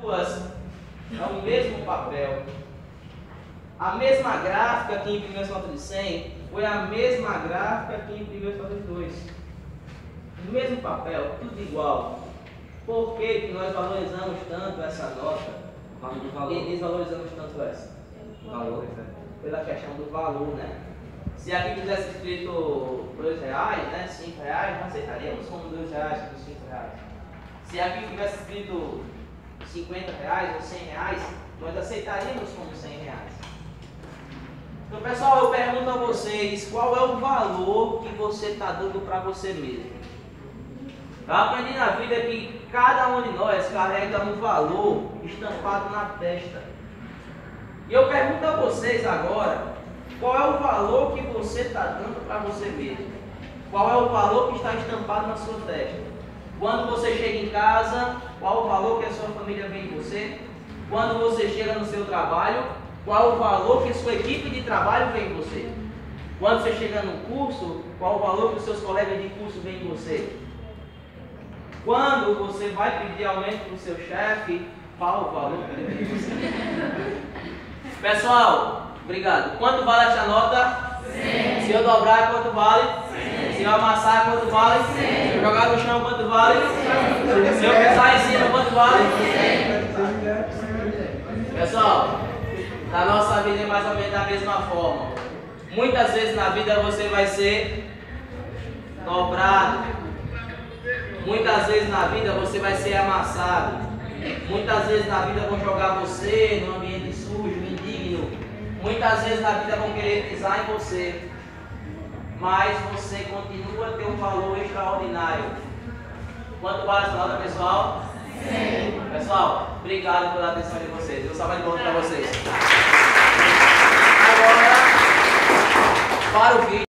duas é o mesmo papel. A mesma gráfica que imprimiu essa nota de 100 foi a mesma gráfica que imprimiu essa nota de 2. O mesmo papel, tudo igual. Por que nós valorizamos tanto essa nota? E desvalorizamos tanto essa? Valor, pela questão do valor, né? Se aqui tivesse escrito R$2, né, R$5, nós aceitaríamos como R$2 por R$5. Se aqui tivesse escrito R$50 ou R$100, nós aceitaríamos como R$100. Então, pessoal, eu pergunto a vocês, qual é o valor que você está dando para você mesmo? Eu aprendi na vida que cada um de nós carrega um valor estampado na testa. E eu pergunto a vocês agora, qual é o valor que você está dando para você mesmo? Qual é o valor que está estampado na sua testa? Quando você chega em casa, qual o valor que a sua família vê em você? Quando você chega no seu trabalho, qual o valor que a sua equipe de trabalho vê em você? Quando você chega no curso, qual o valor que os seus colegas de curso veem em você? Quando você vai pedir aumento para o seu chefe, qual o valor que ele vê em você? Pessoal, obrigado. Quanto vale essa nota? 100. Se eu dobrar, quanto vale? 100. Se eu amassar, quanto vale? 100. Se eu jogar no chão, quanto vale? 100. Se eu pensar em cima, quanto vale? 100. Pessoal, na nossa vida é mais ou menos da mesma forma. Muitas vezes na vida você vai ser dobrado. Muitas vezes na vida você vai ser amassado. Muitas vezes na vida vão jogar você num ambiente sujo, indigno. Muitas vezes na vida vão querer pisar em você. Mas você continua a ter um valor extraordinário. Quanto vale essa nota, pessoal? Sim. Pessoal, obrigado pela atenção de vocês. Eu salve de volta para vocês. Agora, para o vídeo.